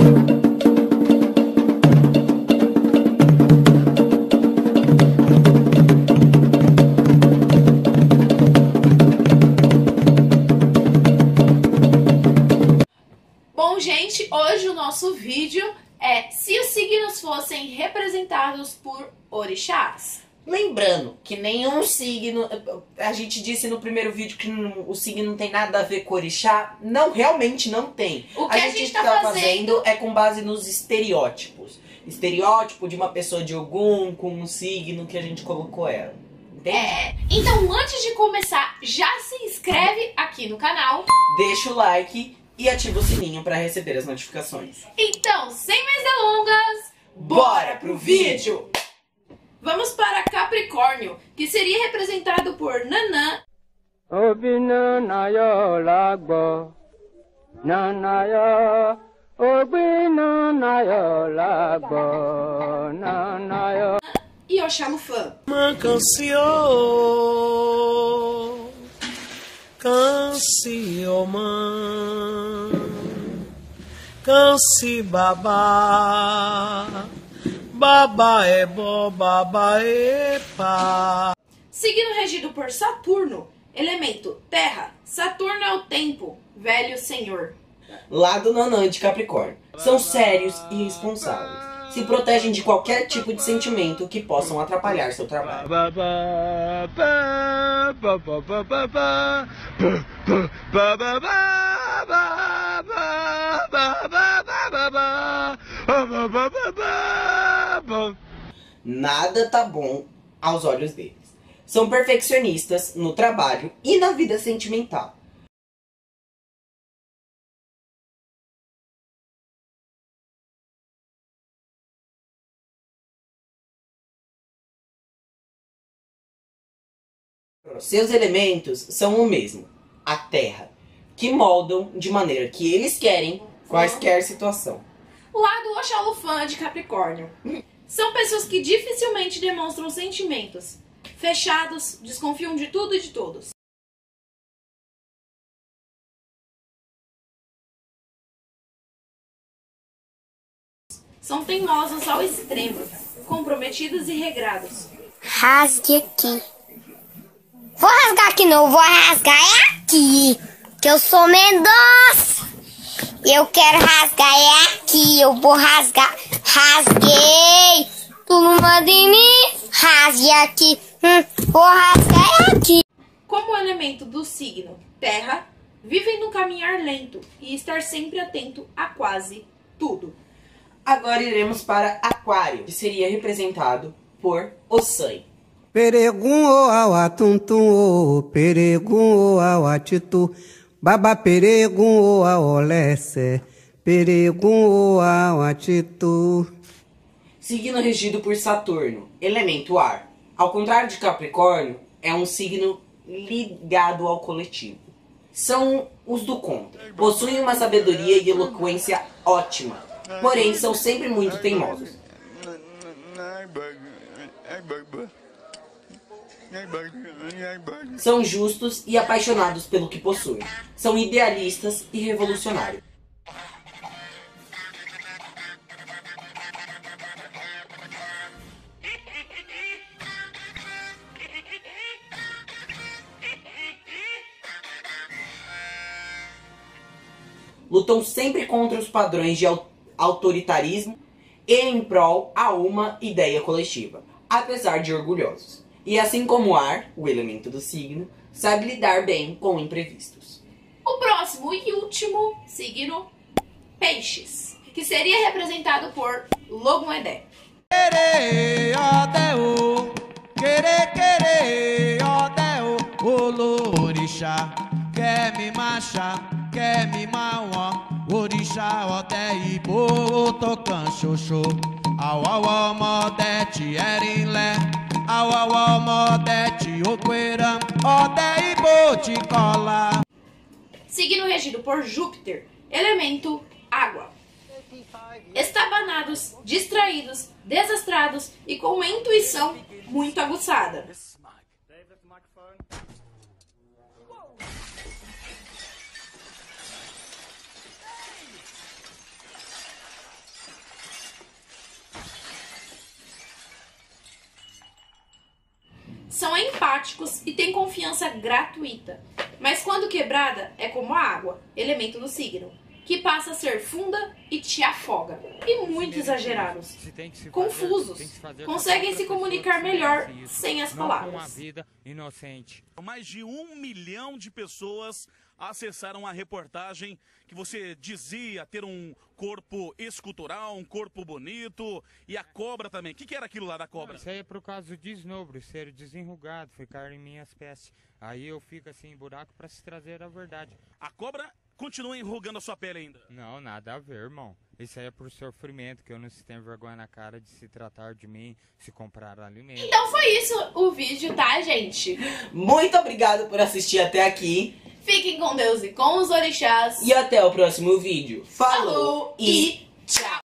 Bom, gente, hoje o nosso vídeo é se os signos fossem representados por orixás. Lembrando que nenhum signo, a gente disse no primeiro vídeo que o signo não tem nada a ver com orixá, não, realmente não tem. O que a gente tá fazendo é com base nos estereótipos. Estereótipo de uma pessoa de Ogum com um signo que a gente colocou ela. Entende? Então antes de começar, já se inscreve aqui no canal. Deixa o like e ativa o sininho para receber as notificações. Então, sem mais delongas, bora pro vídeo! Vamos para Capricórnio, que seria representado por Nanã. E Oxalufã. Uma canse babá, babá é bo, babá é pá. Signo regido por Saturno, elemento terra. Saturno é o tempo, velho senhor. Lado Nanã de Capricórnio. São sérios e responsáveis. Se protegem de qualquer tipo de sentimento que possam atrapalhar seu trabalho. Nada tá bom aos olhos deles. São perfeccionistas no trabalho e na vida sentimental. Seus elementos são o mesmo, a terra, que moldam de maneira que eles querem quaisquer situação. Lado Oxalufã de Capricórnio. São pessoas que dificilmente demonstram sentimentos. Fechados, desconfiam de tudo e de todos. São teimosos ao extremo, comprometidos e regrados. Rasgue aqui. Vou rasgar aqui não, vou rasgar aqui. Que eu sou Mendonça. Eu quero rasgar aqui. Eu vou rasgar. Rasguei. Tu não manda em mim. Rasgue aqui. Vou rasgar aqui. Como elemento do signo terra, vivem no caminhar lento e estar sempre atento a quase tudo. Agora iremos para Aquário, que seria representado por Ossan. Peregum o awatuntum o peregum o awatitu baba peregum o aolece peregum o awatitu. Signo regido por Saturno, elemento ar. Ao contrário de Capricórnio, é um signo ligado ao coletivo. São os do contra. Possuem uma sabedoria e eloquência ótima, porém são sempre muito teimosos. São justos e apaixonados pelo que possuem. São idealistas e revolucionários. Lutam sempre contra os padrões de autoritarismo e em prol a uma ideia coletiva, apesar de orgulhosos. E assim como o ar, o elemento do signo, sabe lidar bem com imprevistos. O próximo e último signo, Peixes, que seria representado por Logum-Edé. Orixá, quer me machar, quer me mauá, orixá, oté e bo, tocan xoxô, au au au, modete, erinlé, au au au, modete, oqueira, oté e bo, te cola. Signo regido por Júpiter, elemento água. Estabanados, distraídos, desastrados e com uma intuição muito aguçada. são empáticos e têm confiança gratuita. Mas quando quebrada, é como a água, elemento do signo, que passa a ser funda e te afoga. E muito exagerados, confusos, conseguem se comunicar melhor sem as palavras. Com a vida inocente. Mais de 1 milhão de pessoas acessaram a reportagem que você dizia ter um corpo escultural, um corpo bonito, e a cobra também. O que era aquilo lá da cobra? Isso aí é por causa do desnobro, ser desenrugado, ficar em minhas peças. Aí eu fico assim em buraco para se trazer a verdade. A cobra continua enrugando a sua pele ainda? Não, nada a ver, irmão. Isso aí é por sofrimento, que eu não se tenho vergonha na cara de se tratar de mim, se comprar alimento. Então foi isso o vídeo, tá, gente? Muito obrigado por assistir até aqui. Fiquem com Deus e com os orixás. E até o próximo vídeo. Falou e